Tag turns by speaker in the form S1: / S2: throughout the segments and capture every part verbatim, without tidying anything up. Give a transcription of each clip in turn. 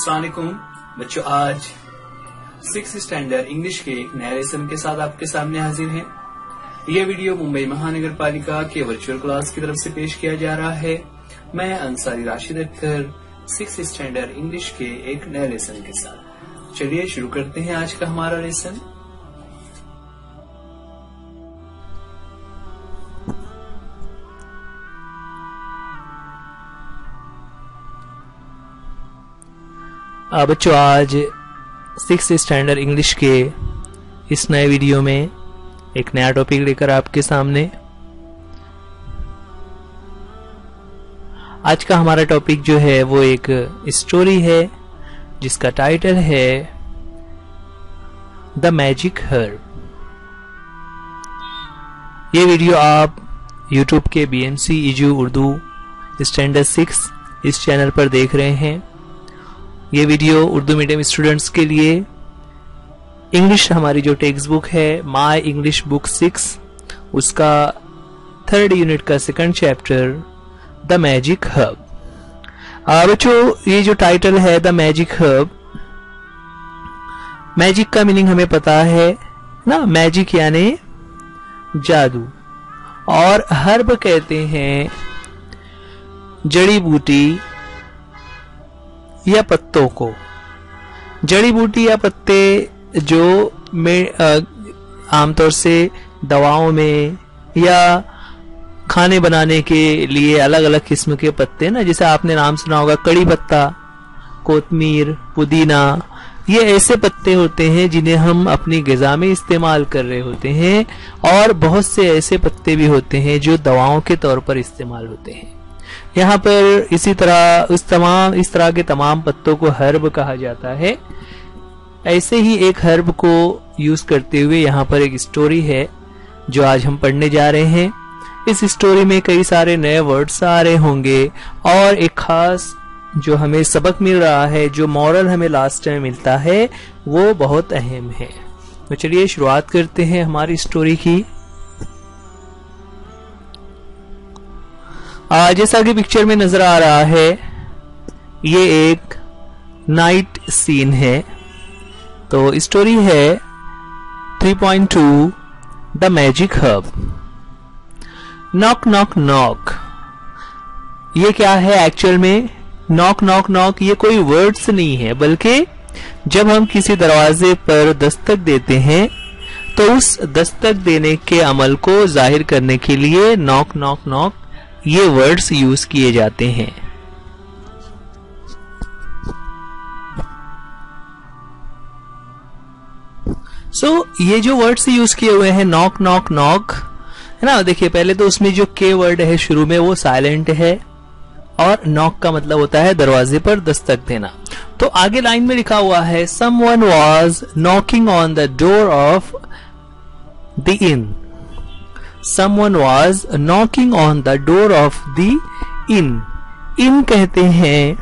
S1: अस्सलाम वालेकुम बच्चों, आज सिक्स स्टैंडर्ड इंग्लिश के एक नए लेसन के साथ आपके सामने हाजिर हैं। यह वीडियो मुंबई महानगर पालिका के वर्चुअल क्लास की तरफ से पेश किया जा रहा है। मैं Ansari Rashid Akhtar, six standard English के एक नए लेसन के साथ। चलिए शुरू करते हैं आज का हमारा लेसन।
S2: बच्चों, आज सिक्स स्टैंडर्ड इंग्लिश के इस नए वीडियो में एक नया टॉपिक लेकर आपके सामने। आज का हमारा टॉपिक जो है वो एक स्टोरी है जिसका टाइटल है द मैजिक हर्ब। ये वीडियो आप यूट्यूब के बी एम सी ईजू उर्दू स्टैंडर्ड सिक्स इस चैनल पर देख रहे हैं। ये वीडियो उर्दू मीडियम स्टूडेंट्स के लिए इंग्लिश हमारी जो टेक्स्ट बुक है माय इंग्लिश बुक सिक्स, उसका थर्ड यूनिट का second chapter the magic herb. बच्चों, ये जो टाइटल है द मैजिक हर्ब, मैजिक का मीनिंग हमें पता है ना, मैजिक यानी जादू, और हर्ब कहते हैं जड़ी बूटी या पत्तों को। जड़ी बूटी या पत्ते जो में आमतौर से दवाओं में या खाने बनाने के लिए अलग अलग किस्म के पत्ते ना, जैसे आपने नाम सुना होगा कड़ी पत्ता, कोतमीर, पुदीना, ये ऐसे पत्ते होते हैं जिन्हें हम अपनी ग़िज़ा में इस्तेमाल कर रहे होते हैं। और बहुत से ऐसे पत्ते भी होते हैं जो दवाओं के तौर पर इस्तेमाल होते हैं। यहाँ पर इसी तरह उस तमाम इस तरह के तमाम पत्तों को हर्ब कहा जाता है। ऐसे ही एक हर्ब को यूज करते हुए यहाँ पर एक स्टोरी है जो आज हम पढ़ने जा रहे हैं। इस स्टोरी में कई सारे नए वर्ड्स आ रहे होंगे और एक खास जो हमें सबक मिल रहा है, जो मॉरल हमें लास्ट में मिलता है, वो बहुत अहम है। तो चलिए शुरुआत करते हैं हमारी स्टोरी की। आ, जैसा कि पिक्चर में नजर आ रहा है, ये एक नाइट सीन है। तो स्टोरी है three point two the magic herb. Knock knock knock, ये क्या है एक्चुअल में? नॉक नॉक नॉक ये कोई वर्ड्स नहीं है, बल्कि जब हम किसी दरवाजे पर दस्तक देते हैं तो उस दस्तक देने के अमल को जाहिर करने के लिए नॉक नॉक नॉक ये वर्ड्स यूज किए जाते हैं। सो so, ये जो वर्ड्स यूज किए हुए हैं नॉक नॉक नॉक है ना, देखिए पहले तो उसमें जो के वर्ड है शुरू में वो साइलेंट है और नॉक का मतलब होता है दरवाजे पर दस्तक देना। तो आगे लाइन में लिखा हुआ है someone was knocking on the door of the inn. Someone was knocking on the door of the inn. Inn कहते हैं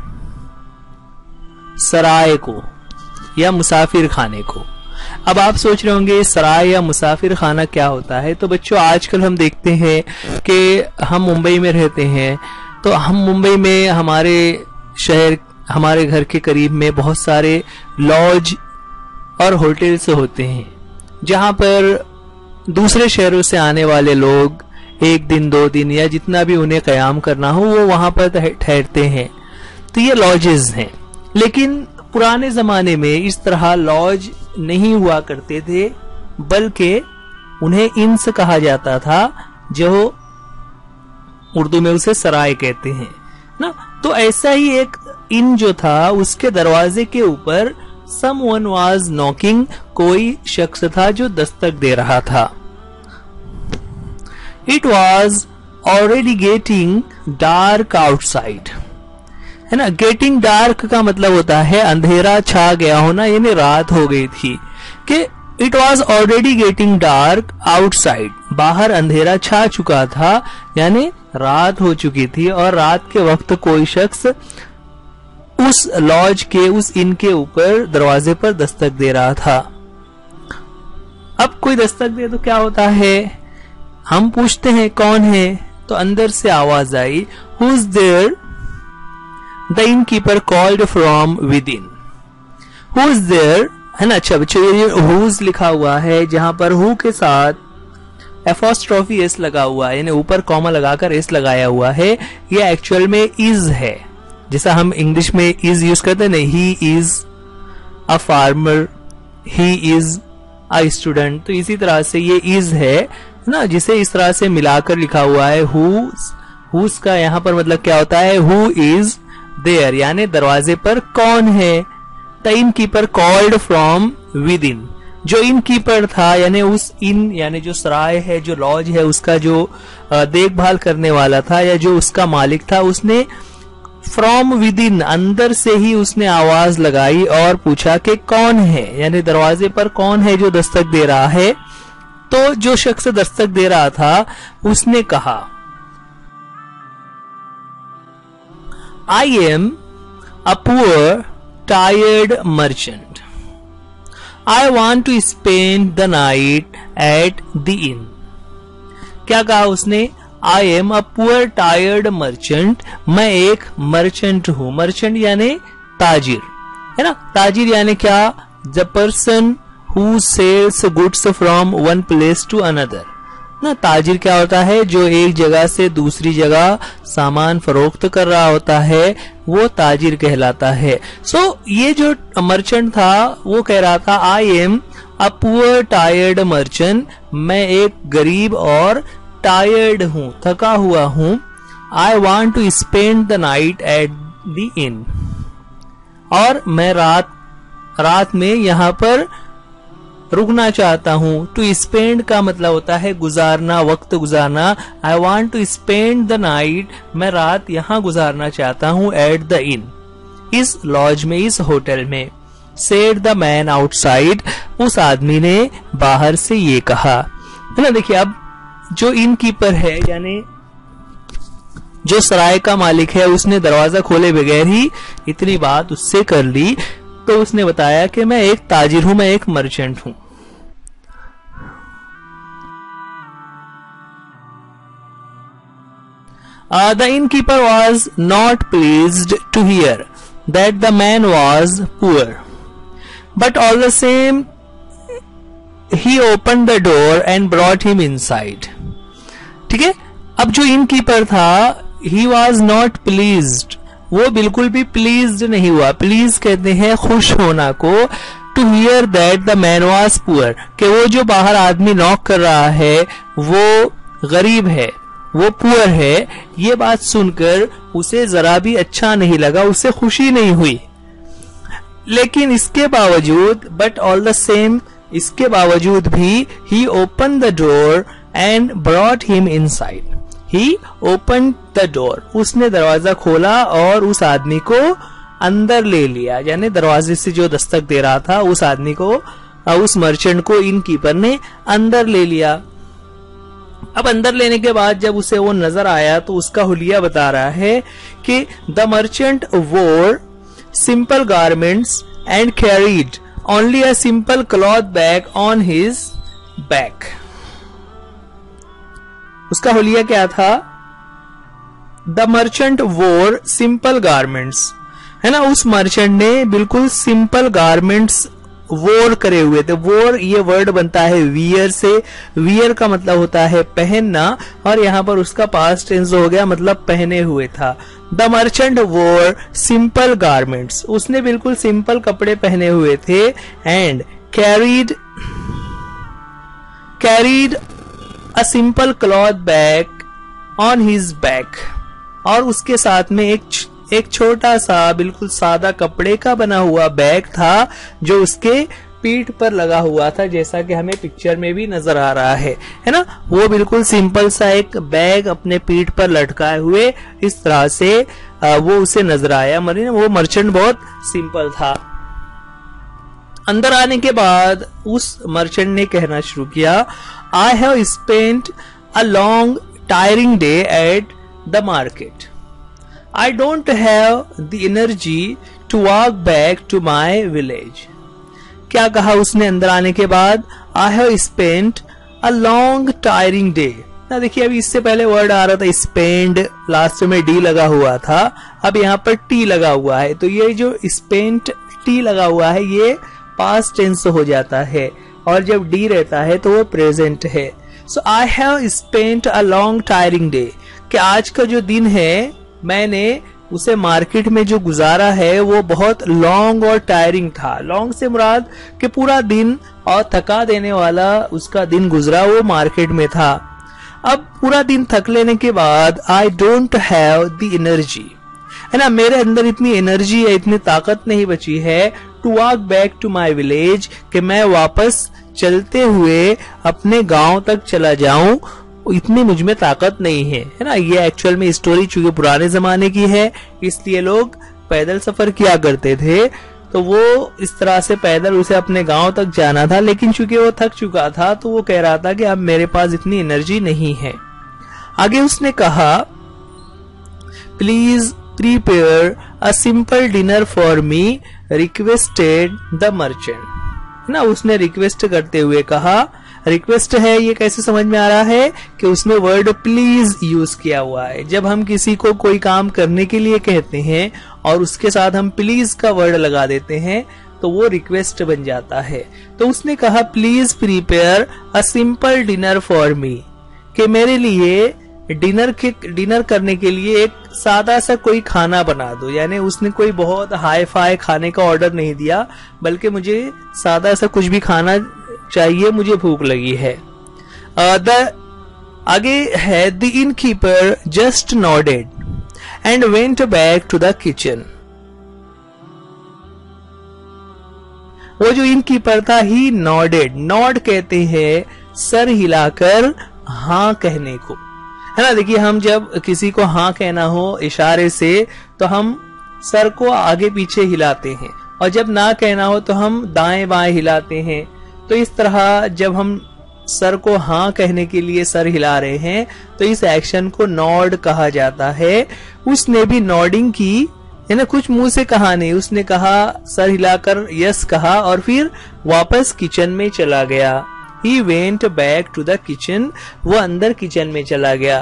S2: सराय को या मुसाफिर खाने को। अब आप सोच रहे होंगे सराय या मुसाफिर खाना क्या होता है। तो बच्चों, आजकल हम देखते हैं कि हम मुंबई में रहते हैं, तो हम मुंबई में हमारे शहर हमारे घर के करीब में बहुत सारे लॉज और होटल्स होते हैं जहां पर दूसरे शहरों से आने वाले लोग एक दिन दो दिन या जितना भी उन्हें कयाम करना हो वो वहां पर ठहरते हैं। तो ये लॉजेस हैं। लेकिन पुराने जमाने में इस तरह लॉज नहीं हुआ करते थे, बल्कि उन्हें इन्स कहा जाता था, जो उर्दू में उसे सराय कहते हैं ना। तो ऐसा ही एक इन जो था उसके दरवाजे के ऊपर Someone was knocking, कोई शख्स था जो दस्तक दे रहा था। It was already getting dark outside, है ना। getting dark का मतलब होता है अंधेरा छा गया होना, यानी रात हो गई थी। कि It was already getting dark outside, बाहर अंधेरा छा चुका था, यानी रात हो चुकी थी और रात के वक्त कोई शख्स उस लॉज के उस इन के ऊपर दरवाजे पर दस्तक दे रहा था। अब कोई दस्तक दे तो क्या होता है, हम पूछते हैं कौन है, तो अंदर से आवाज आई, who is there? The innkeeper called from within. Who is there, है ना। अच्छा बच्चों, ये हुज लिखा हुआ है, जहां पर हु के साथ एपोस्ट्रोफी एस लगा हुआ है, यानी ऊपर कॉमा लगाकर एस लगाया हुआ है, ये एक्चुअल में इज है। जैसा हम इंग्लिश में इज यूज करते हैं ना, he is a farmer, he is a student, तो इसी तरह से ये इज है ना, जिसे इस तरह से मिलाकर लिखा हुआ है। हुज, हुज का यहाँ पर मतलब क्या होता है, हु इज देयर, यानी दरवाजे पर कौन है। The innkeeper called from within, जो इन कीपर था यानी उस इन यानी जो सराय है, जो लॉज है, उसका जो देखभाल करने वाला था या जो उसका मालिक था, उसने फ्रॉम विद इन, अंदर से ही उसने आवाज लगाई और पूछा कि कौन है, यानी दरवाजे पर कौन है जो दस्तक दे रहा है। तो जो शख्स दस्तक दे रहा था उसने कहा, I am a poor tired merchant, I want to spend the night at the inn. क्या कहा उसने, I am a poor tired merchant, मैं एक मर्चेंट हूं। मर्चेंट यानी ताजिर, है ना। ताजिर यानी क्या, the person who sells goods from one place to another ना। ताजिर क्या होता है, जो एक जगह से दूसरी जगह सामान फरोख्त कर रहा होता है, वो ताजिर कहलाता है। सो so, ये जो मर्चेंट था वो कह रहा था, I am a poor tired merchant, मैं एक गरीब और टायर्ड हूं, थका हुआ हूं। I want to spend the night at the inn, और मैं रात रात में यहां पर रुकना चाहता हूं। टू स्पेंड का मतलब होता है गुजारना, वक्त गुजारना। I want to spend the night, मैं रात यहां गुजारना चाहता हूं, एट द इन, इस लॉज में, इस होटल में। सेड द मैन आउटसाइड, उस आदमी ने बाहर से ये कहा, है ना। देखिए, अब जो इन कीपर है यानी जो सराय का मालिक है, उसने दरवाजा खोले बगैर ही इतनी बात उससे कर ली। तो उसने बताया कि मैं एक ताजिर हूं, मैं एक मर्चेंट हूं। Uh, the innkeeper was not pleased to hear that the man was poor, but all the same he opened the door and brought him inside. ठीक है, अब जो innkeeper था, he was not pleased, वो बिल्कुल भी pleased नहीं हुआ। प्लीज कहते हैं खुश होना को। To hear that the man was poor, कि वो जो बाहर आदमी नॉक कर रहा है वो गरीब है, वो पुअर है, ये बात सुनकर उसे जरा भी अच्छा नहीं लगा, उसे खुशी नहीं हुई। लेकिन इसके बावजूद, बट ऑल द सेम, इसके बावजूद भी, he open the door and brought him inside. He open the door, उसने दरवाजा खोला और उस आदमी को अंदर ले लिया, यानी दरवाजे से जो दस्तक दे रहा था उस आदमी को, उस मर्चेंट को इन कीपर ने अंदर ले लिया। अब अंदर लेने के बाद जब उसे वो नजर आया तो उसका हुलिया बता रहा है कि the merchant wore simple garments and carried only a simple cloth bag on his back. उसका हुलिया क्या था, the merchant wore simple garments, है ना। उस मर्चेंट ने बिल्कुल सिंपल गारमेंट्स वोर करे हुए थे। वोर ये वर्ड बनता है वियर से, वियर का मतलब होता है पहनना, और यहाँ पर उसका पास्ट टेंस हो गया, मतलब पहने हुए था। The merchant wore simple garments, उसने बिल्कुल सिंपल कपड़े पहने हुए थे। And carried carried a simple cloth bag on his back, और उसके साथ में एक एक छोटा सा बिल्कुल सादा कपड़े का बना हुआ बैग था जो उसके पीठ पर लगा हुआ था, जैसा कि हमें पिक्चर में भी नजर आ रहा है, है ना। वो बिल्कुल सिंपल सा एक बैग अपने पीठ पर लटकाए हुए इस तरह से वो उसे नजर आया। मरीन वो मर्चेंट बहुत सिंपल था। अंदर आने के बाद उस मर्चेंट ने कहना शुरू किया, I have spent a long tiring day at the market, I don't have the energy to walk back to my village. क्या कहा उसने अंदर आने के बाद, I have spent a long tiring day. ना देखिए, अभी इससे पहले वर्ड आ रहा था स्पेंड, लास्ट में डी लगा हुआ था, अब यहाँ पर टी लगा हुआ है, तो ये जो स्पेंट टी लगा हुआ है ये पास्ट टेंस हो जाता है, और जब डी रहता है तो वो प्रेजेंट है। So I have spent a long tiring day, कि आज का जो दिन है मैंने उसे मार्केट में जो गुजारा है वो बहुत लॉन्ग और टायरिंग था। लॉन्ग से मुराद कि पूरा दिन और थका देने वाला उसका दिन गुजरा वो मार्केट में था। अब पूरा दिन थक लेने के बाद I don't have the energy, है ना, मेरे अंदर इतनी एनर्जी है, इतनी ताकत नहीं बची है to walk back to my village, कि मैं वापस चलते हुए अपने गांव तक चला जाऊं, इतनी मुझ में ताकत नहीं है, है ना। ये एक्चुअल में स्टोरी चूंकि पुराने जमाने की है इसलिए लोग पैदल सफर किया करते थे, तो वो इस तरह से पैदल उसे अपने गांव तक जाना था, लेकिन चूंकि वो थक चुका था तो वो कह रहा था कि अब मेरे पास इतनी एनर्जी नहीं है। आगे उसने कहा please prepare a simple dinner for me requested the merchant, ना, उसने रिक्वेस्ट करते हुए कहा। रिक्वेस्ट है ये कैसे समझ में आ रहा है कि उसमें वर्ड प्लीज यूज किया हुआ है। जब हम किसी को कोई काम करने के लिए कहते हैं और उसके साथ हम प्लीज का वर्ड लगा देते हैं तो वो रिक्वेस्ट बन जाता है। तो उसने कहा please prepare a simple dinner for me, कि मेरे लिए डिनर के डिनर करने के लिए एक सादा सा कोई खाना बना दो। यानी उसने कोई बहुत हाई फाई खाने का ऑर्डर नहीं दिया, बल्कि मुझे सादा सा कुछ भी खाना चाहिए, मुझे भूख लगी है। द आगे है the innkeeper just nodded and went back to the kitchen. वो जो इनकीपर था ही नॉडेड, नॉड कहते हैं सर हिलाकर हाँ कहने को, है ना। देखिए हम जब किसी को हाँ कहना हो इशारे से तो हम सर को आगे पीछे हिलाते हैं, और जब ना कहना हो तो हम दाएं बाएं हिलाते हैं। तो इस तरह जब हम सर को हाँ कहने के लिए सर हिला रहे हैं तो इस एक्शन को नॉड कहा जाता है। उसने भी नॉडिंग की, है ना, कुछ मुंह से कहा नहीं, उसने कहा सर हिलाकर यस कहा और फिर वापस किचन में चला गया। He went back to the kitchen, वो अंदर किचन में चला गया।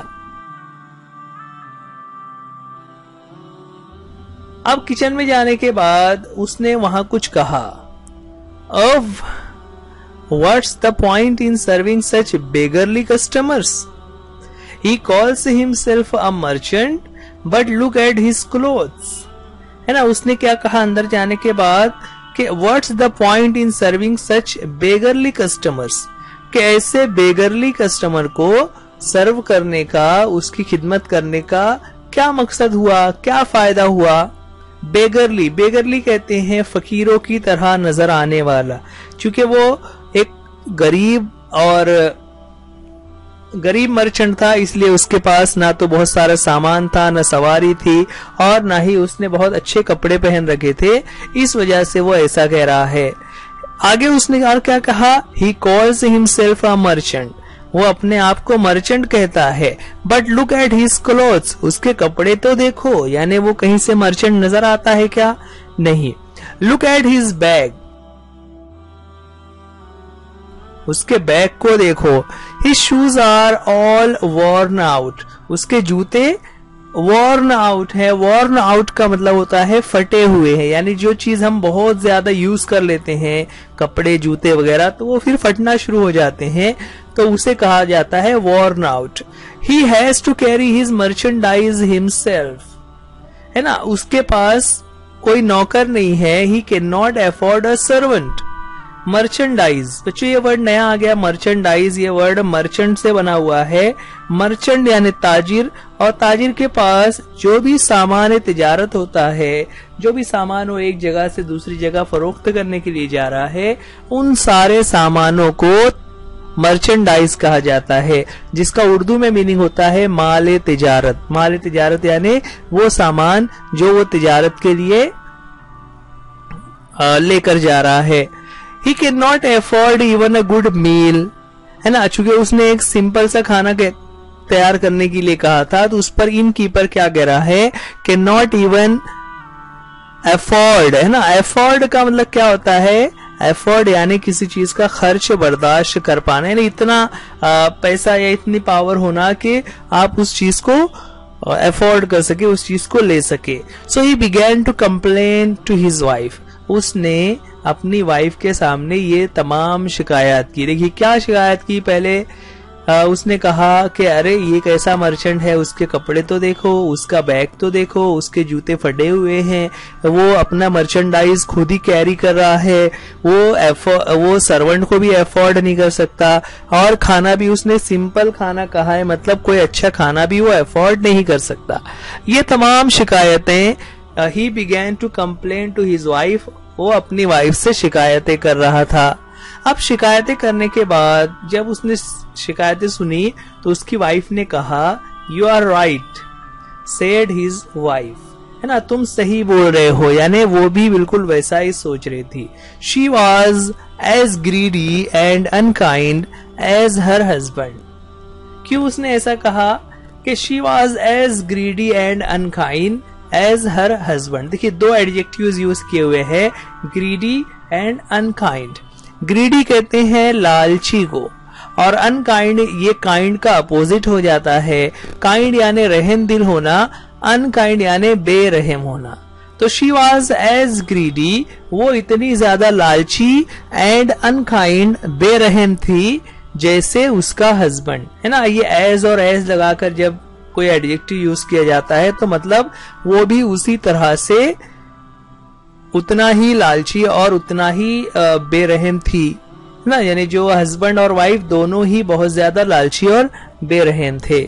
S2: अब किचन में जाने के बाद उसने वहां कुछ कहा। अब what's the point in serving such beggarly customers? He calls himself a merchant, but look at his clothes. है ना, उसने क्या कहा अंदर जाने के बाद कि what's the point in serving such beggarly customers, कि ऐसे बेगरली कस्टमर को सर्व करने का, उसकी खिदमत करने का क्या मकसद हुआ, क्या फायदा हुआ। बेगरली, बेगरली कहते हैं फकीरों की तरह नजर आने वाला, क्योंकि वो एक गरीब और गरीब मर्चेंट था, इसलिए उसके पास ना तो बहुत सारा सामान था, ना सवारी थी, और ना ही उसने बहुत अच्छे कपड़े पहन रखे थे। इस वजह से वो ऐसा कह रहा है। आगे उसने और क्या कहा, he calls himself a merchant, वो अपने आप को मर्चेंट कहता है। But look at his clothes, उसके कपड़े तो देखो, यानी वो कहीं से मर्चेंट नजर आता है क्या? नहीं। लुक एट हिज बैग, उसके बैग को देखो। His shoes are all worn out, उसके जूते वॉर्न आउट है। वॉर्न आउट का मतलब होता है फटे हुए हैं, यानी जो चीज हम बहुत ज्यादा यूज कर लेते हैं, कपड़े जूते वगैरह, तो वो फिर फटना शुरू हो जाते हैं, तो उसे कहा जाता है worn out. He has to carry his merchandise himself, है ना, उसके पास कोई नौकर नहीं है। He can not afford a servant. Merchandise, बच्चों ये वर्ड नया आ गया, मर्चेंडाइज, ये वर्ड मर्चेंट से बना हुआ है। मर्चेंट यानी ताजिर, और ताजिर के पास जो भी सामान तिजारत होता है, जो भी सामान वो एक जगह से दूसरी जगह फरोख्त करने के लिए जा रहा है, उन सारे सामानों को मर्चेंडाइज कहा जाता है, जिसका उर्दू में मीनिंग होता है माल तिजारत। माल तिजारत यानी वो सामान जो वो तिजारत के लिए लेकर जा रहा है। He cannot afford even a good meal, है ना, चूंकि उसने एक सिंपल सा खाना के तैयार करने के लिए कहा था, तो उस पर इन कीपर क्या कह रहा है, कैन नॉट इवन अफोर्ड, है ना। अफोर्ड का मतलब क्या होता है, अफोर्ड यानी किसी चीज का खर्च बर्दाश्त कर पाना, यानी इतना आ, पैसा या इतनी पावर होना कि आप उस चीज को अफोर्ड कर सके, उस चीज को ले सके। So he began to complain to his wife, उसने अपनी वाइफ के सामने ये तमाम शिकायत की। देखिए क्या शिकायत की। पहले आ, उसने कहा कि अरे ये कैसा मर्चेंट है, उसके कपड़े तो देखो, उसका बैग तो देखो, उसके जूते फटे हुए हैं, वो अपना मर्चेंडाइज खुद ही कैरी कर रहा है, वो वो सर्वेंट को भी अफोर्ड नहीं कर सकता, और खाना भी उसने सिंपल खाना कहा है, मतलब कोई अच्छा खाना भी वो अफोर्ड नहीं कर सकता। ये तमाम शिकायतें he began to complain to his wife, वो अपनी वाइफ से शिकायतें कर रहा था। अब शिकायतें करने के बाद जब उसने शिकायतें सुनी तो उसकी वाइफ ने कहा you are right said his wife, है ना, तुम सही बोल रहे हो, यानी वो भी बिल्कुल वैसा ही सोच रही थी। She was as greedy and unkind as her husband. क्यों उसने ऐसा कहा कि she was as greedy and unkind as her husband. देखिए दो एडजेक्टिव्स यूज किए हुए हैं, ग्रीडी एंड अनकाइंड। ग्रीडी कहते हैं लालची को, और अनकाइंड ये काइंड का अपोजिट हो जाता है। काइंड यानी रहम दिल होना, अनकाइंड यानी बेरहम होना। तो शी वॉज एज ग्रीडी, वो इतनी ज्यादा लालची, एंड अनकाइंड बेरहम थी जैसे उसका हस्बैंड, है ना। ये एज और एज लगाकर जब कोई एडजेक्टिव यूज किया जाता है तो मतलब वो भी उसी तरह से उतना ही लालची और उतना ही बेरहम थी ना, यानी जो हस्बैंड और वाइफ दोनों ही बहुत ज्यादा लालची और बेरहम थे।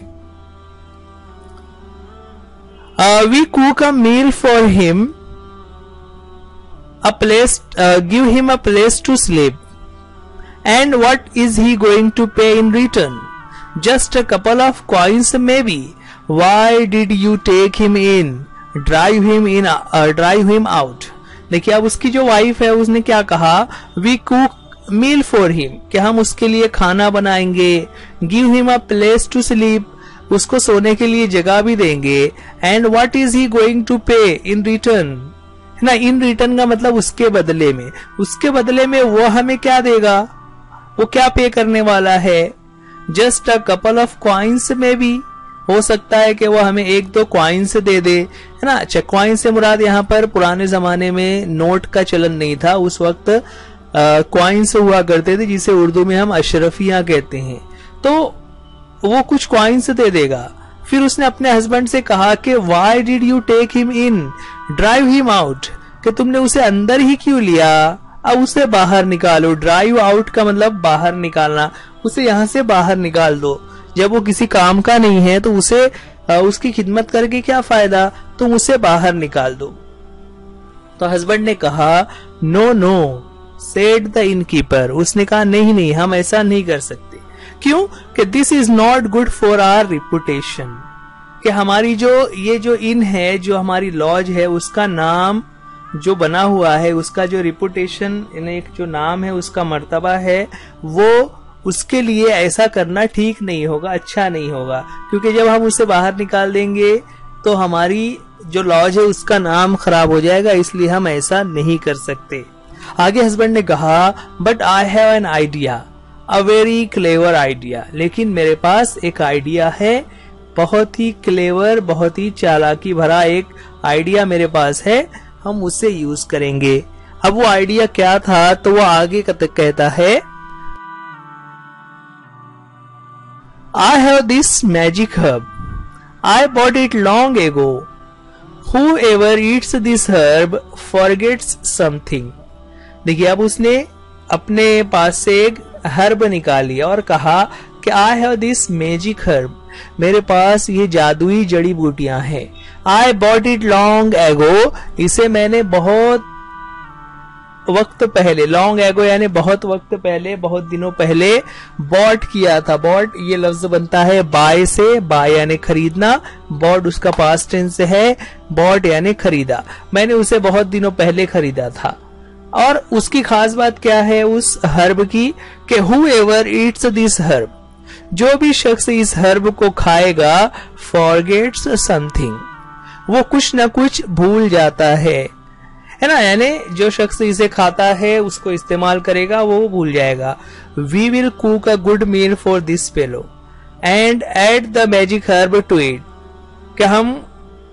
S2: We cook a meal for him, a place, give him a place to sleep, and what is he going to pay in return? Just a couple of coins may be. Why did you take him in? Drive him in, drive him out. देखिए अब उसकी जो wife है उसने क्या कहा, we cook meal for him, कि हम उसके लिए खाना बनाएंगे, give him a place to sleep, उसको सोने के लिए जगह भी देंगे, and what is he going to pay in return, है ना। इन रिटर्न का मतलब उसके बदले में, उसके बदले में वो हमें क्या देगा, वो क्या पे करने वाला है? Just a couple of coins में भी, हो सकता है कि वो हमें एक दो कॉइन्स दे दे, है ना। अच्छा, कॉइन से मुराद यहाँ पर पुराने जमाने में नोट का चलन नहीं था, उस वक्त कॉइन्स हुआ करते थे जिसे उर्दू में हम अशरफियां कहते हैं। तो वो कुछ कॉइन्स दे देगा। फिर उसने अपने हस्बैंड से कहा कि why did you take him in, drive him out, कि तुमने उसे अंदर ही क्यों लिया, अब उसे बाहर निकालो। ड्राइव आउट का मतलब बाहर निकालना, उसे यहाँ से बाहर निकाल दो। जब वो किसी काम का नहीं है तो उसे उसकी खिदमत करके क्या फायदा, तुम उसे बाहर निकाल दो। तो हस्बैंड ने कहा no no said the innkeeper, उसने कहा नहीं नहीं हम ऐसा नहीं कर सकते। क्यों? कि this is not good for our reputation, कि हमारी जो ये जो इन है, जो हमारी लॉज है, उसका नाम जो बना हुआ है, उसका जो रिपुटेशन, एक जो नाम है, उसका मर्तबा है, वो उसके लिए ऐसा करना ठीक नहीं होगा, अच्छा नहीं होगा। क्योंकि जब हम उसे बाहर निकाल देंगे तो हमारी जो लॉज है उसका नाम खराब हो जाएगा, इसलिए हम ऐसा नहीं कर सकते। आगे हस्बैंड ने कहा but I have an idea, a very clever idea, लेकिन मेरे पास एक आइडिया है, बहुत ही क्लेवर, बहुत ही चालाकी भरा एक आइडिया मेरे पास है, हम उसे यूज करेंगे। अब वो आइडिया क्या था, तो वो आगे कहता है I have this magic herb. I bought it long ago. Whoever eats this herb forgets something. देखिए अब उसने अपने पास से एक हर्ब निकाली और कहा कि I have this magic herb. मेरे पास ये जादुई जड़ी बूटियां हैं। I bought it long ago. इसे मैंने बहुत वक्त पहले, लॉन्ग एगो यानी बहुत वक्त पहले, बहुत दिनों पहले बॉट किया था। बॉट ये लफ्ज बनता है बाय से, बाय यानी खरीदना, बॉट उसका पास्ट टेंस है, बॉट यानी खरीदा। मैंने उसे बहुत दिनों पहले खरीदा था। और उसकी खास बात क्या है उस हर्ब की, कि whoever eats this herb, जो भी शख्स इस हर्ब को खाएगा, फॉरगेट्स समथिंग, वो कुछ न कुछ भूल जाता है, है ना। यानी जो शख्स इसे खाता है, उसको इस्तेमाल करेगा, वो भूल जाएगा। We will cook a good meal for this fellow and add the magic herb to it, कि हम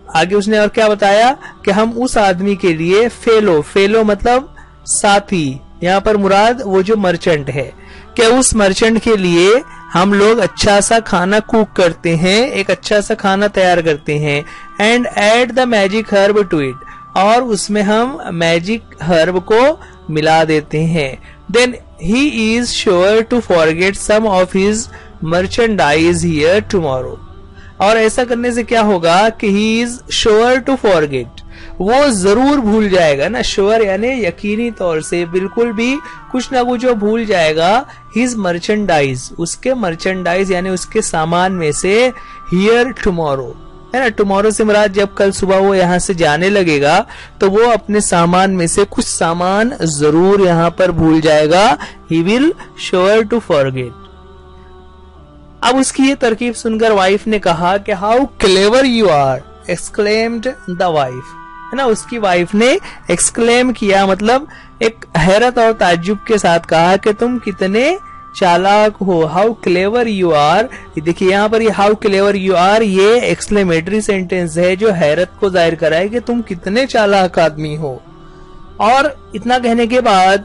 S2: आगे उसने और क्या बताया कि हम उस आदमी के लिए फेलो, फेलो मतलब साथी, यहाँ पर मुराद वो जो मर्चेंट है, कि उस मर्चेंट के लिए हम लोग अच्छा सा खाना कुक करते हैं, एक अच्छा सा खाना तैयार करते हैं, and add the magic herb to it, और उसमें हम मैजिक हर्ब को मिला देते हैं। Then he is sure to forget some of his merchandise here tomorrow, और ऐसा करने से क्या होगा कि he is sure to forget, वो जरूर भूल जाएगा ना, श्योर यानी यकीनी तौर से, बिल्कुल भी कुछ ना कुछ वो भूल जाएगा, हिज मर्चेंडाइज, उसके मर्चेंडाइज यानी उसके सामान में से, हियर टुमारो है ना, टुमारो से मुराद जब कल सुबह वो यहाँ से जाने लगेगा तो वो अपने सामान में से कुछ सामान जरूर यहाँ पर भूल जाएगा, he will sure to forget. अब उसकी ये तरकीब सुनकर वाइफ ने कहा कि how clever you are, exclaimed the wife, है ना, उसकी वाइफ ने एक्सक्लेम किया मतलब एक हैरत और ताज्जुब के साथ कहा कि तुम कितने चालाक हो, हाउ क्लेवर यू आर। देखिए यहाँ पर ये हाउ क्लेवर यू आर ये एक्सक्लेमेटरी सेंटेंस है जो हैरत को जाहिर कराए कि तुम कितने चालाक आदमी हो। और इतना कहने के बाद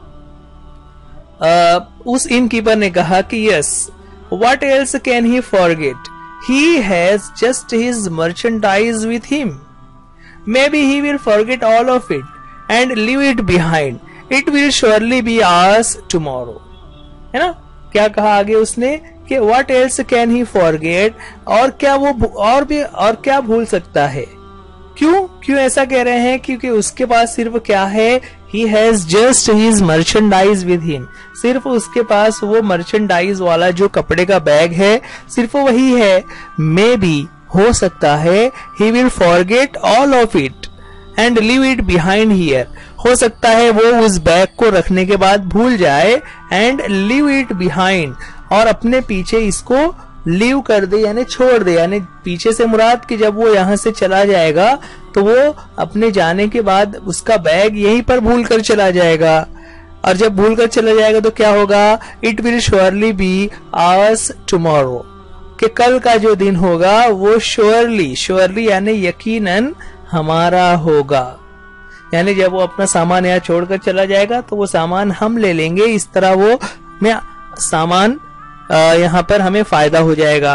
S2: आ, उस इनकीपर ने कहा कि yes, what else can he forget, he has just his merchandise with him, maybe he will forget all of it and leave it behind, it will surely be ours tomorrow, है ना। क्या कहा आगे उसने कि what else can he forget, और क्या वो और भी और क्या भूल सकता है। क्यों क्यों ऐसा कह रहे हैं, क्योंकि उसके पास सिर्फ क्या है, he has just his merchandise with him, सिर्फ उसके पास वो मर्चेंडाइज वाला जो कपड़े का बैग है सिर्फ वही है। maybe हो सकता है he will forget all of it and leave it behind here, हो सकता है वो उस बैग को रखने के बाद भूल जाए, and leave it behind, और अपने पीछे इसको लीव कर दे यानी छोड़ दे, यानी पीछे से मुराद कि जब वो यहाँ से चला जाएगा तो वो अपने जाने के बाद उसका बैग यहीं पर भूल कर चला जाएगा, और जब भूल कर चला जाएगा तो क्या होगा, it will surely be ours tomorrow, कि कल का जो दिन होगा वो श्योरली, श्योरली यानी यकीनन हमारा होगा, यानी जब वो अपना सामान यहाँ छोड़कर चला जाएगा तो वो सामान हम ले लेंगे, इस तरह वो में सामान यहाँ पर हमें फायदा हो जाएगा।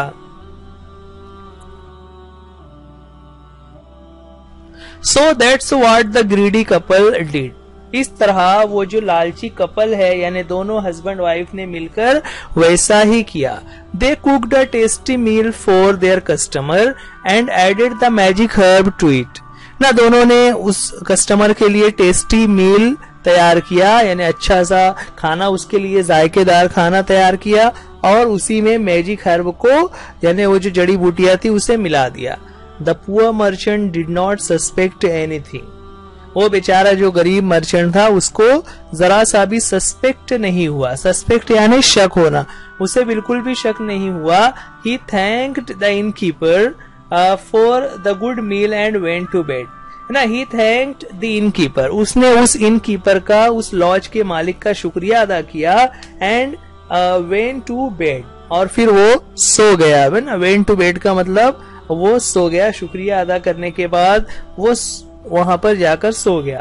S2: So that's what the greedy couple did, इस तरह वो जो लालची कपल है यानी दोनों हस्बैंड वाइफ ने मिलकर वैसा ही किया। They cooked a tasty meal for their customer and added the magic herb to it, ना दोनों ने उस कस्टमर के लिए टेस्टी मील तैयार किया यानी अच्छा सा खाना उसके लिए जायकेदार खाना तैयार किया, और उसी में मैजिक हर्ब को यानी वो जो जड़ी बूटियां थी उसे मिला दिया। The poor merchant did not suspect anything, वो बेचारा जो गरीब मर्चेंट था उसको जरा सा भी सस्पेक्ट नहीं हुआ, सस्पेक्ट यानी शक होना, उसे बिल्कुल भी शक नहीं हुआ। He thanked the innkeeper for the good meal and went to bed, है ना, ही थैंक्ड द इनकीपर, उसने उस इनकीपर का, उस लॉज के मालिक का शुक्रिया अदा किया, एंड वेंट टू बेड, और फिर वो सो गया, है ना, वेंट टू बेड का मतलब वो सो गया, शुक्रिया अदा करने के बाद वो वहां पर जाकर सो गया।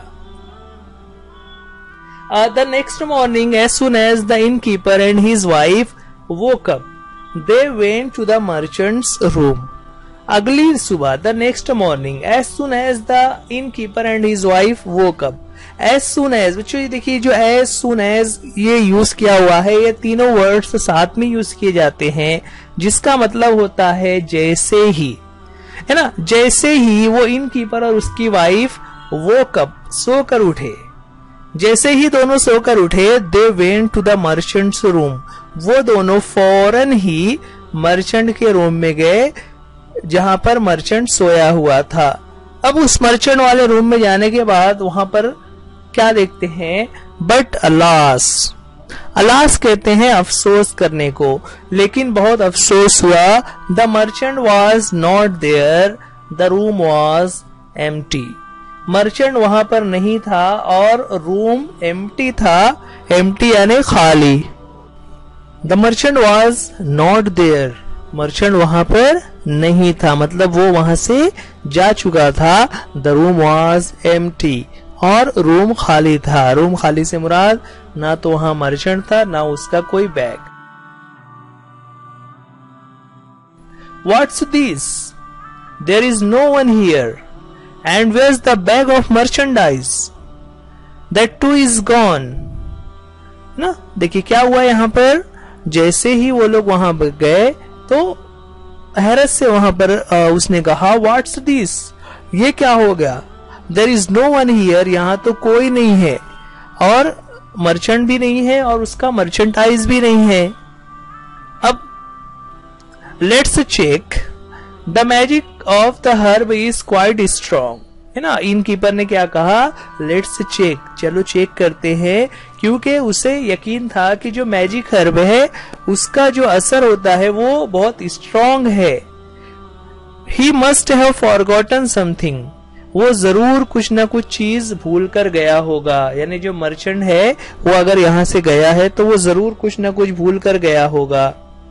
S2: The next morning as soon as the innkeeper and his wife woke up they went to the merchant's room, अगली सुबह the next morning as soon as the innkeeper and his wife woke up, as soon as, बच्चों देखिए जो as soon as ये use किया हुआ है, ये तीनों वर्ड्स साथ में यूज किए जाते हैं जिसका मतलब होता है जैसे ही, है ना, जैसे ही वो इनकीपर और उसकी वाइफ वो कब सोकर उठे, जैसे ही दोनों सोकर उठे, they went to the merchant's room, वो दोनों फौरन ही मर्चेंट के रूम में गए जहां पर मर्चेंट सोया हुआ था। अब उस मर्चेंट वाले रूम में जाने के बाद वहां पर क्या देखते हैं, बट अलास, अलास कहते हैं अफसोस करने को, लेकिन बहुत अफसोस हुआ। The merchant was not there, the room was empty, merchant वहां पर नहीं था और रूम एम्प्टी था, एम्प्टी यानी खाली। The merchant was not there, merchant वहां पर नहीं था, मतलब वो वहां से जा चुका था। द रूम वॉज एम्प्टी, और रूम खाली था। रूम खाली से मुराद ना तो वहां मर्चेंट था ना उसका कोई bag. What's this, there is no one here, and where's the bag of merchandise, that too is gone. ना देखिए क्या हुआ यहाँ पर, जैसे ही वो लोग वहां गए तो हैरत से वहां पर उसने कहा व्हाट्स दिस, ये क्या हो गया। There is no one here, यहाँ तो कोई नहीं है, और मर्चेंट भी नहीं है, और उसका मर्चेंटाइज भी नहीं है। अब let's check, the magic of the herb is quite strong, है ना। इनकीपर ने क्या कहा, लेट्स चेक, चलो चेक करते हैं, क्योंकि उसे यकीन था कि जो मैजिक हर्ब है उसका जो असर होता है वो बहुत स्ट्रॉन्ग है। He must have forgotten something, वो जरूर कुछ ना कुछ चीज भूल कर गया होगा। यानी जो मर्चेंट है वो अगर यहां से गया है तो वो जरूर कुछ ना कुछ भूल कर गया होगा।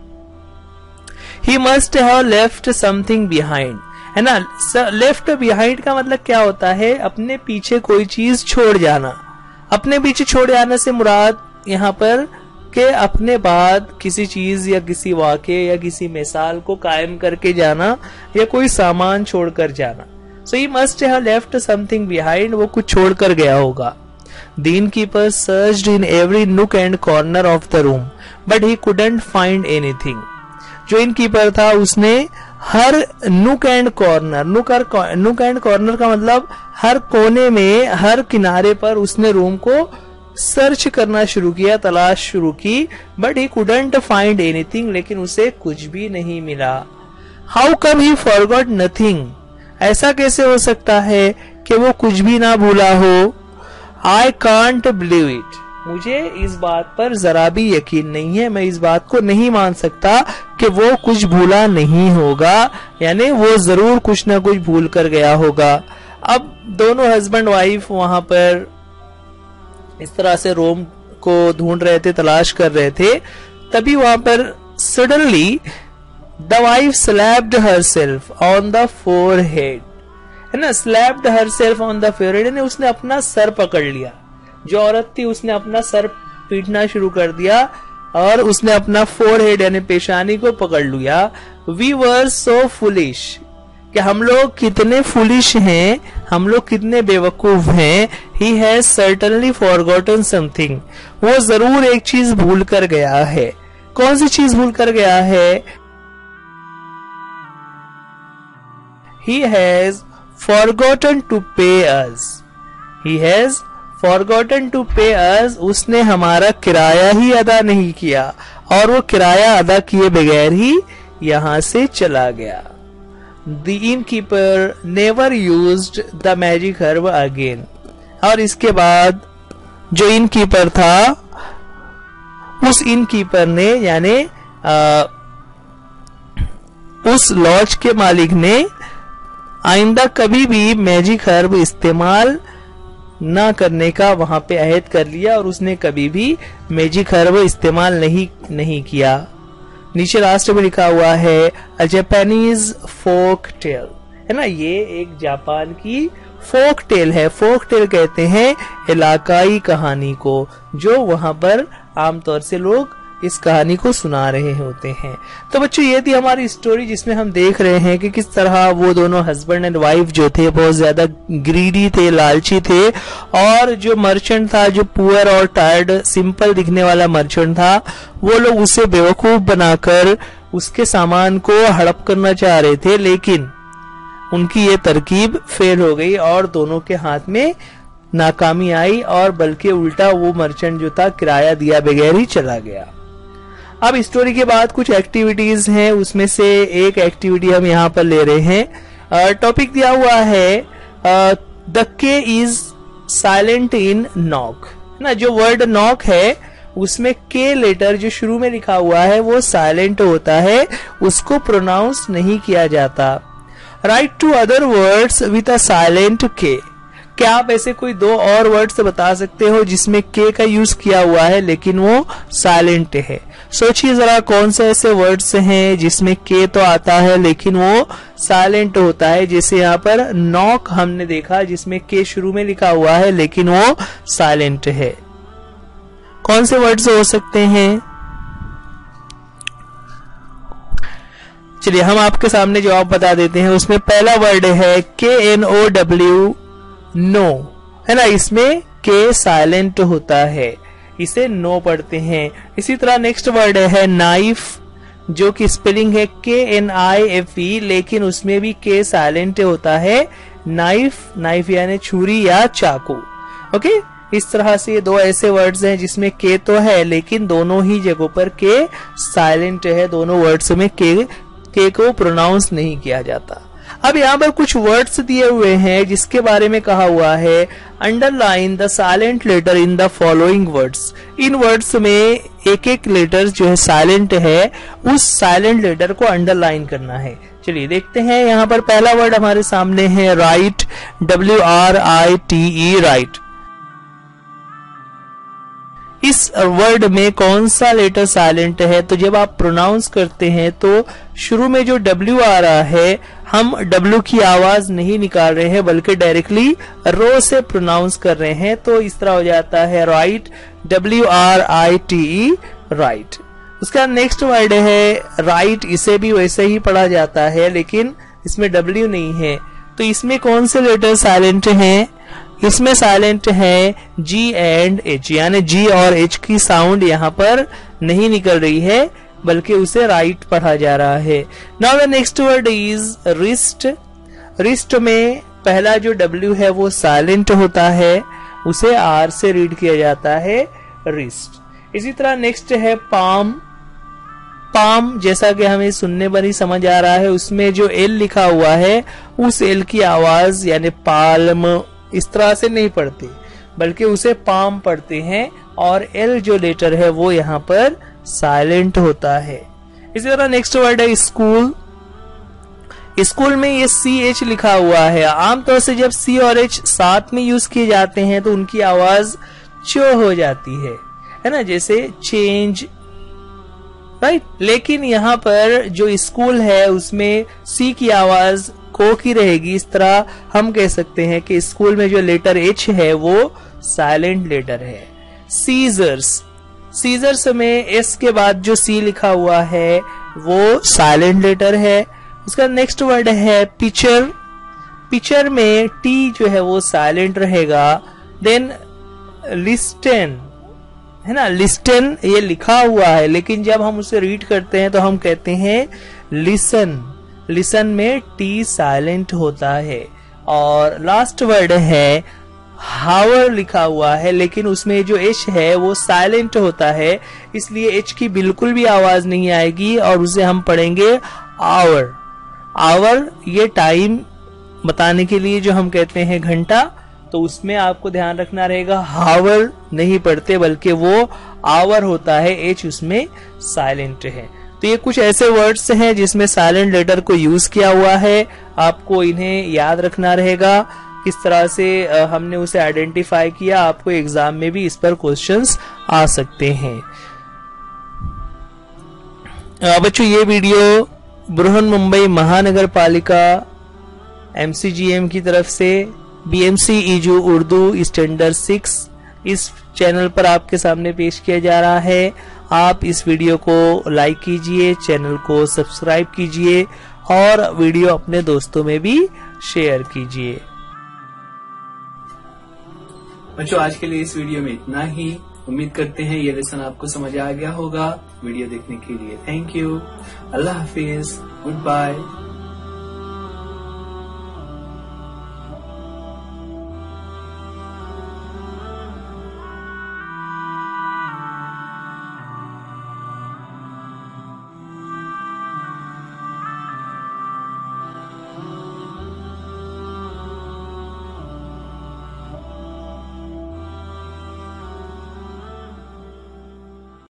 S2: He must have left something behind, है ना। लेफ्ट बिहाइंड का मतलब क्या होता है, अपने पीछे कोई चीज छोड़ जाना। अपने पीछे छोड़ जाने से मुराद यहाँ पर के अपने बाद किसी चीज या किसी वाक़े या किसी मिसाल को कायम करके जाना, या कोई सामान छोड़कर जाना। So he must have left something behind, वो कुछ छोड़कर गया होगा। The innkeeper searched in every nook and corner of the room, but he couldn't find anything. जो इनकीपर था उसने हर नुक एंड कॉर्नर, नुक और नुक एंड कॉर्नर का मतलब हर कोने में, हर किनारे पर उसने रूम को सर्च करना शुरू किया, तलाश शुरू की, but he couldn't find anything, लेकिन उसे कुछ भी नहीं मिला। How come he forgot nothing, ऐसा कैसे हो सकता है कि वो कुछ भी ना भूला हो। आई कांट बिलीव इट, मुझे इस बात पर जरा भी यकीन नहीं है, मैं इस बात को नहीं मान सकता कि वो कुछ भूला नहीं होगा, यानी वो जरूर कुछ ना कुछ भूल कर गया होगा। अब दोनों हस्बैंड वाइफ वहां पर इस तरह से रोम को ढूंढ रहे थे, तलाश कर रहे थे, तभी वहां पर suddenly the wife slapped herself on the forehead, है ना। Slapped herself on the forehead, यानी उसने अपना सर पकड़ लिया। जो औरत थी उसने अपना सर पीटना शुरू कर दिया और उसने अपना फोरहेड यानी पेशानी को पकड़ लिया। वी वर सो फुलिश, कि हम लोग कितने फुलिश हैं, हम लोग कितने बेवकूफ हैं। He has certainly forgotten something, वो जरूर एक चीज भूल कर गया है। कौन सी चीज भूल कर गया है? ही has forgotten to pay us, he has forgotten to pay us, उसने हमारा किराया ही अदा नहीं किया, और वो किराया अदा किए बगैर ही यहां से चला गया। The innkeeper never used the magic herb again, और इसके बाद जो इनकीपर था उस इनकीपर ने यानी उस लॉज के मालिक ने आइंदा कभी भी मैजिक हर्ब इस्तेमाल ना करने का वहां पे अहद कर लिया, और उसने कभी भी मैजिक हर्ब इस्तेमाल नहीं नहीं किया। नीचे लास्ट में लिखा हुआ है अ जापानीज फोक टेल, है ना। ये एक जापान की फोक टेल है। फोक टेल कहते हैं इलाकाई कहानी को, जो वहां पर आमतौर से लोग इस कहानी को सुना रहे होते हैं। तो बच्चों ये थी हमारी स्टोरी, जिसमें हम देख रहे हैं कि किस तरह वो दोनों हस्बैंड एंड वाइफ जो थे बहुत ज्यादा ग्रीडी थे, लालची थे, और जो मर्चेंट था, जो पुअर और टायर्ड सिंपल दिखने वाला मर्चेंट था, वो लोग उसे बेवकूफ बनाकर उसके सामान को हड़प करना चाह रहे थे, लेकिन उनकी ये तरकीब फेल हो गई और दोनों के हाथ में नाकामी आई, और बल्कि उल्टा वो मर्चेंट जो था किराया दिया बगैर ही चला गया। अब स्टोरी के बाद कुछ एक्टिविटीज हैं, उसमें से एक एक्टिविटी हम यहाँ पर ले रहे हैं। टॉपिक दिया हुआ है द के इज साइलेंट इन नॉक, ना। जो वर्ड नॉक है उसमें के लेटर जो शुरू में लिखा हुआ है वो साइलेंट होता है, उसको प्रोनाउंस नहीं किया जाता। Write two other words with a silent K, क्या आप ऐसे कोई दो और वर्ड्स बता सकते हो जिसमें के का यूज किया हुआ है लेकिन वो साइलेंट है? सोचिए जरा कौन से ऐसे वर्ड्स हैं जिसमें के तो आता है लेकिन वो साइलेंट होता है। जैसे यहाँ पर नॉक हमने देखा जिसमें के शुरू में लिखा हुआ है लेकिन वो साइलेंट है। कौन से वर्ड्स हो सकते हैं? चलिए हम आपके सामने जवाब बता देते हैं। उसमें पहला वर्ड है के एन ओ डब्ल्यू, नो, है ना। इसमें के साइलेंट होता है, इसे नो पढ़ते हैं। इसी तरह नेक्स्ट वर्ड है नाइफ, जो कि स्पेलिंग है के एन आई एफ ई, लेकिन उसमें भी के साइलेंट होता है। नाइफ, नाइफ यानी छुरी या चाकू। ओके, इस तरह से ये दो ऐसे वर्ड्स हैं जिसमें के तो है लेकिन दोनों ही जगहों पर के साइलेंट है। दोनों वर्ड्स में के के को प्रोनाउंस नहीं किया जाता। अब यहाँ पर कुछ वर्ड्स दिए हुए हैं जिसके बारे में कहा हुआ है underline the silent letter in the following words. इन वर्ड्स में एक एक लेटर जो है साइलेंट है, उस साइलेंट लेटर को अंडरलाइन करना है। चलिए देखते हैं। यहाँ पर पहला वर्ड हमारे सामने है write, W R I T E, write. इस वर्ड में कौन सा लेटर साइलेंट है? तो जब आप प्रोनाउंस करते हैं तो शुरू में जो W आ रहा है, हम W की आवाज नहीं निकाल रहे हैं बल्कि डायरेक्टली रो से प्रोनाउंस कर रहे हैं। तो इस तरह हो जाता है write, W R I T E, write. उसका नेक्स्ट वर्ड है राइट, इसे भी वैसे ही पढ़ा जाता है लेकिन इसमें W नहीं है। तो इसमें कौन से लेटर साइलेंट हैं? इसमें साइलेंट है G एंड H, यानी G और H की साउंड यहाँ पर नहीं निकल रही है बल्कि उसे राइट पढ़ा जा रहा है। Now the next word is wrist. Wrist में पहला जो W है वो साइलेंट होता है, उसे R से रीड किया जाता है, रिस्ट। इसी तरह नेक्स्ट है पाम। पाम जैसा कि हमें सुनने पर ही समझ आ रहा है, उसमें जो L लिखा हुआ है उस L की आवाज यानी पाल्म इस तरह से नहीं पढ़ते बल्कि उसे पाम पढ़ते हैं और एल जो लेटर है वो यहाँ पर साइलेंट होता है। इसी तरह नेक्स्ट वर्ड है स्कूल। स्कूल में ये सी एच लिखा हुआ है। आमतौर से जब सी और एच साथ में यूज किए जाते हैं तो उनकी आवाज चो हो जाती है, है ना, जैसे चेंज, राइट। लेकिन यहाँ पर जो स्कूल है उसमें सी की आवाज को की रहेगी। इस तरह हम कह सकते हैं कि स्कूल में जो लेटर एच है वो साइलेंट लेटर है। सीजर्स, सीजर्स में एस के बाद जो सी लिखा हुआ है वो साइलेंट लेटर है। उसका नेक्स्ट वर्ड है पिक्चर। पिक्चर में टी जो है वो साइलेंट रहेगा। देन लिस्टन, है ना, लिस्टन ये लिखा हुआ है लेकिन जब हम उसे रीड करते हैं तो हम कहते हैं लिसन। लिसन में टी साइलेंट होता है। और लास्ट वर्ड है हावर लिखा हुआ है लेकिन उसमें जो एच है वो साइलेंट होता है, इसलिए एच की बिल्कुल भी आवाज नहीं आएगी और उसे हम पढ़ेंगे आवर। आवर ये टाइम बताने के लिए जो हम कहते हैं घंटा, तो उसमें आपको ध्यान रखना रहेगा हावर नहीं पढ़ते बल्कि वो आवर होता है, एच उसमें साइलेंट है। तो ये कुछ ऐसे वर्ड्स हैं जिसमें साइलेंट लेटर को यूज किया हुआ है। आपको इन्हें याद रखना रहेगा। किस तरह से हमने उसे आइडेंटिफाई किया, आपको एग्जाम में भी इस पर क्वेश्चंस आ सकते हैं। बच्चों ये वीडियो बृहन मुंबई महानगर पालिका एमसीजीएम की तरफ से बीएमसी ईजू उर्दू स्टैंडर्ड सिक्स इस चैनल पर आपके सामने पेश किया जा रहा है। आप इस वीडियो को लाइक कीजिए, चैनल को सब्सक्राइब कीजिए और वीडियो अपने दोस्तों में भी शेयर कीजिए।
S1: बच्चों आज के लिए इस वीडियो में इतना ही। उम्मीद करते हैं ये लेसन आपको समझ आ गया होगा। वीडियो देखने के लिए थैंक यू। अल्लाह हाफिज, गुड बाय।